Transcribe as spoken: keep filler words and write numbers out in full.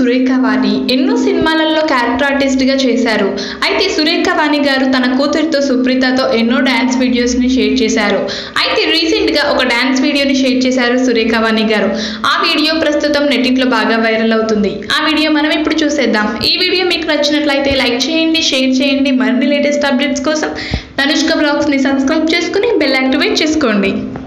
సురేఖవాని ఎన్నో సినిమాలలో character artist గా చేశారు. అయితే సురేఖవాని గారు తన కూతురితో సుప్రీతతో ఎన్నో డాన్స్ వీడియోస్ ని షేర్ చేశారు. అయితే రీసెంట్ గా ఒక డాన్స్ వీడియోని షేర్ చేశారు సురేఖవాని గారు. ఆ వీడియో ప్రస్తుతం నెట్టింట్లో బాగా వైరల్ అవుతుంది. ఆ వీడియో మనం ఇప్పుడు చూసేద్దాం. ఈ వీడియో మీకు నచ్చినట్లయితే లైక్ చేయండి, షేర్ చేయండి. మరిన్ని లేటెస్ట్ అప్డేట్స్ కోసం ధనుష్క వ్లాగ్స్ ని సబ్స్క్రైబ్ చేసుకుని బెల్ యాక్టివేట్ చేసుకోండి.